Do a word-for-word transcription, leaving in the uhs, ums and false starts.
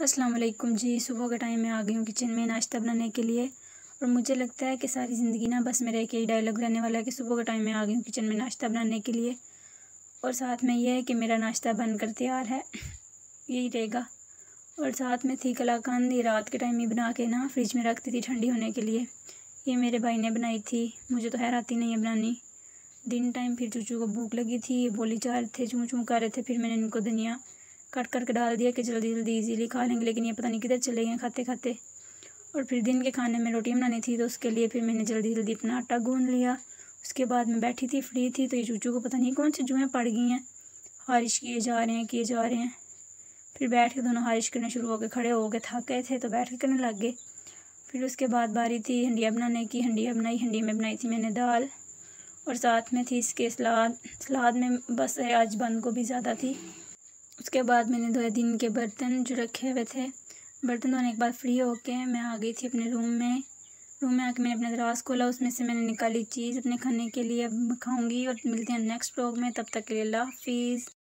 अस्सलाम वालेकुम जी। सुबह का टाइम में आ गई हूँ किचन में नाश्ता बनाने के लिए। और मुझे लगता है कि सारी ज़िंदगी ना बस मेरा एक ही डायलॉग रहने वाला है कि सुबह के टाइम में आ गई हूँ किचन में नाश्ता बनाने के लिए। और साथ में यह है कि मेरा नाश्ता बनकर तैयार है, यही रहेगा। और साथ में थी कलाकंद, ये रात के टाइम में बना के ना फ्रिज में रखती थी ठंडी होने के लिए। ये मेरे भाई ने बनाई थी, मुझे तो खैर आती नहीं है बनानी। दिन टाइम फिर चूचू को भूख लगी थी, बोली जा रहे थे, चूँ चूँ कर रहे थे। फिर मैंने इनको धनिया कट करके डाल दिया कि जल्दी जल्दी इजीली खा लेंगे, लेकिन ये पता नहीं किधर चले गए खाते खाते। और फिर दिन के खाने में रोटियां बनानी थी, तो उसके लिए फिर मैंने जल्दी जल्दी अपना आटा गूंद लिया। उसके बाद मैं बैठी थी, फ्री थी, तो ये चूचू को पता नहीं कौन सी जुएँ पड़ गई हैं, हारिश किए जा रहे हैं किए जा रहे हैं। फिर बैठ के दोनों हारिश करने शुरू हो गए, खड़े हो गए, थक गए थे तो बैठ के करने लग गए। फिर उसके बाद बारी थी हंडिया बनाने की। हंडिया बनाई, हंडी में बनाई थी मैंने दाल, और साथ में थी इसके सलाद। सलाद में बस आज बंद गोभी ज़्यादा थी। उसके बाद मैंने धोए दिन के बर्तन जो रखे हुए थे। बर्तन धोने के बाद फ्री होके मैं आ गई थी अपने रूम में। रूम में आके मैंने अपना दराज खोला, उसमें से मैंने निकाली चीज़ अपने खाने के लिए। अब खाऊंगी और मिलते हैं नेक्स्ट व्लॉग में, तब तक के लिए अल्लाह हाफिज़।